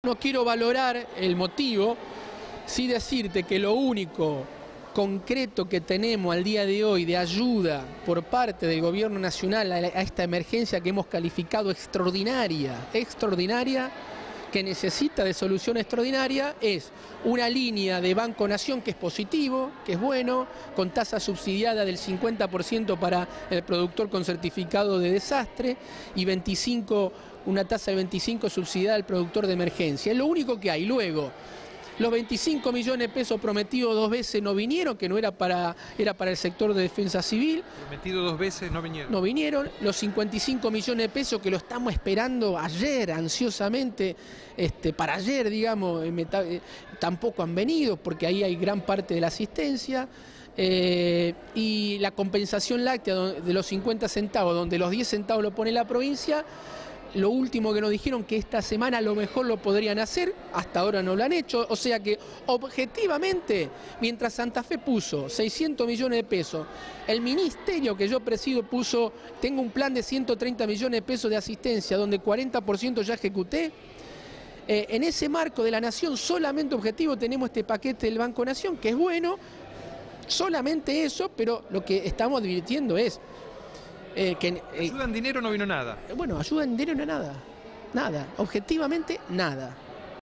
No quiero valorar el motivo, sí decirte que lo único concreto que tenemos al día de hoy de ayuda por parte del gobierno nacional a esta emergencia que hemos calificado extraordinaria, que necesita de solución extraordinaria, es una línea de Banco Nación que es positivo, que es bueno, con tasa subsidiada del 50% para el productor con certificado de desastre y una tasa de 25 subsidiada al productor de emergencia. Es lo único que hay. Luego, los 25 millones de pesos prometidos 2 veces no vinieron, que no era para el sector de defensa civil. Prometido 2 veces no vinieron. No vinieron. Los 55 millones de pesos que lo estamos esperando ayer, ansiosamente, para ayer, digamos, tampoco han venido, porque ahí hay gran parte de la asistencia. Y la compensación láctea de los 50 centavos, donde los 10 centavos lo pone la provincia. Lo último que nos dijeron que esta semana a lo mejor lo podrían hacer, hasta ahora no lo han hecho, o sea que objetivamente, mientras Santa Fe puso 600 millones de pesos, el ministerio que yo presido puso, tengo un plan de 130 millones de pesos de asistencia, donde 40% ya ejecuté. En ese marco de la Nación, solamente objetivo tenemos este paquete del Banco Nación, que es bueno, solamente eso, pero lo que estamos advirtiendo es... ayuda en dinero no vino nada. Bueno, ayuda en dinero no nada. Nada. Objetivamente, nada.